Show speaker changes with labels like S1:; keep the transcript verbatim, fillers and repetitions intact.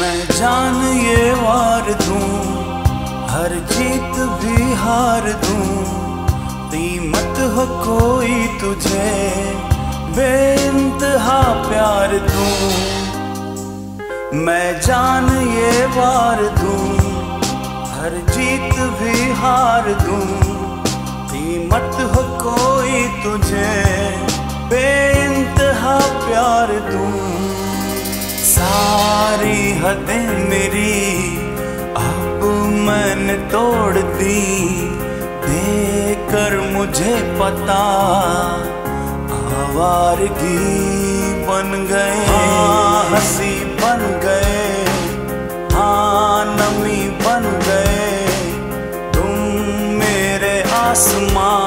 S1: मैं जान ये वार दूं, हर जीत भी हार दूं, कीमत हो कोई तुझे बेइंतहा प्यार दूं। मैं जान ये वार दूं, हर जीत भी हार दूं, कीमत हो कोई तुझे बेइंतहा प्यार दूं। सारी हदें मेरी अब मैंने तोड़ दी, देकर मुझे पता आवारगी बन गए। हाँ हंसी बन गए, हाँ नमी बन गए, तुम मेरे आसमां